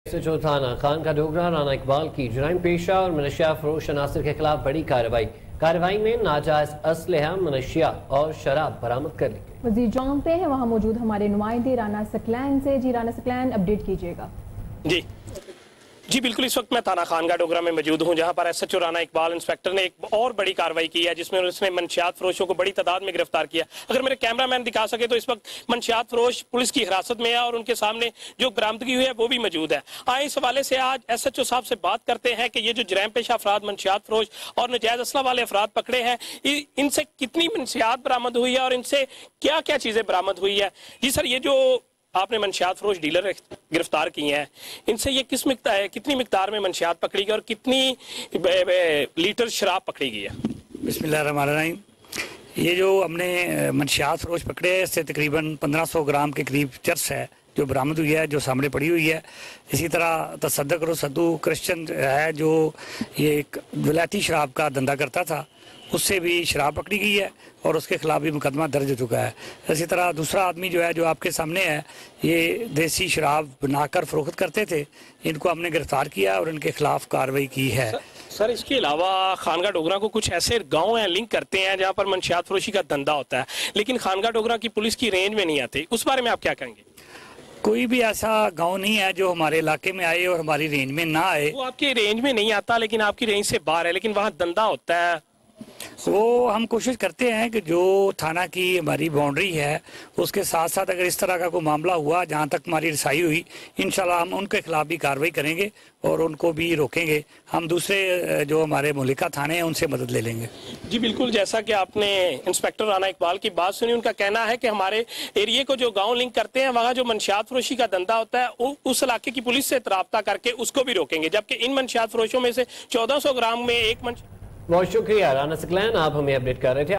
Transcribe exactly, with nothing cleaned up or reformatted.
سچو تھانہ خان کا ڈوگرہ رانا اقبال کی جرائم پیشہ اور منشیات فروش عناصر کے خلاف بڑی کارروائی کارروائی میں ناجائز اسلحہ منشیات اور شراب برآمد کر لی گئی۔ مزید جام پہ ہیں وہاں موجود ہمارے نمائندے رانا سکلین سے۔ جی رانا سکلین اپڈیٹ کیجیے گا۔ جی جی بالکل، اس وقت میں تھانہ خان کا ڈوگرہ میں موجود ہوں جہاں پر S H O Rana Iqbal inspector نے ایک اور بڑی کارروائی کی ہے جس میں اس نے منشیات فروشوں کو بڑی تعداد میں گرفتار کیا۔ اگر میرے کیمرہ مین دکھا سکے تو اس وقت منشیات فروش پولیس کی حراست میں ہے اور ان کے سامنے جو برآمدگی ہوئی ہے وہ بھی موجود ہے۔ آئے اس حوالے سے آج ایس ایچ او صاحب سے بات کرتے ہیں کہ یہ جو جرائم پیشہ افراد منشیات فروش اور ناجائز اسلحہ والے افراد پکڑے ہیں ان سے کتنی منشیات برآمد ہوئی ہے اور ان سے کیا کیا چیزیں برآمد ہوئی ہے۔ جی سر، یہ جو آپ نے منشیات فروش ڈیلر گرفتار کیے ہیں ان سے یہ کس مقدار کتنی مقدار میں منشیات پکڑی گئی اور کتنی لیٹر شراب پکڑی گئی ہے؟ بسم اللہ الرحمن الرحیم۔ یہ جو ہم نے منشیات فروش پکڑے ہیں اس سے تقریباً پندرہ سو گرام کے قریب چرس ہے جو برآمد ہوئی ہے، جو سامنے پڑی ہوئی ہے۔ اسی طرح تصدق رسدو کرسچن ہے جو یہ ایک ولایتی شراب کا دھندا کرتا تھا، اس سے بھی شراب پکڑی گئی ہے اور اس کے خلاف بھی مقدمہ درج ہو چکا ہے۔ اسی طرح دوسرا آدمی جو ہے جو آپ کے سامنے ہے، یہ دیسی شراب بنا کر فروخت کرتے تھے، ان کو ہم نے گرفتار کیا اور ان کے خلاف کارروائی کی ہے۔ سر اس کے علاوہ خانگاہ ڈوگرہ کو کچھ ایسے گاؤں ہیں لنک کرتے ہیں جہاں پر منشیات فروشی کا دھندا ہوتا ہے لیکن خانگاہ ڈوگرہ کی پولیس کی رینج میں نہیں آتے، اس بارے میں آپ کیا کہیں گے؟ کوئی بھی ایسا گاؤں نہیں ہے جو ہمارے علاقے میں آئے اور ہماری رینج میں نہ آئے۔ وہ آپ کی رینج میں نہیں آتا لیکن آپ کی رینج سے باہر ہے، لیکن وہاں دھندا ہوتا ہے۔ وہ ہم کوشش کرتے ہیں کہ جو تھانہ کی ہماری باؤنڈری ہے اس کے ساتھ ساتھ اگر اس طرح کا کوئی معاملہ ہوا جہاں تک ہماری رسائی ہوئی، انشاءاللہ ہم ان کے خلاف بھی کارروائی کریں گے اور ان کو بھی روکیں گے۔ ہم دوسرے جو ہمارے ملکہ تھانے ہیں ان سے مدد لے لیں گے۔ جی بالکل، جیسا کہ آپ نے انسپیکٹر رانا اقبال کی بات سنی، ان کا کہنا ہے کہ ہمارے ایریے کو جو گاؤں لنک کرتے ہیں وہاں جو منشیات فروشی کا دھندا ہوتا ہے اس علاقے کی پولیس سے رابطہ کر کے اس کو بھی روکیں گے، جبکہ ان منشیات فروشوں میں سے چودہ سو گرام میں ایک منش بہت شکریہ رانا سکلین، آپ ہمیں اپڈیٹ کر رہے تھے۔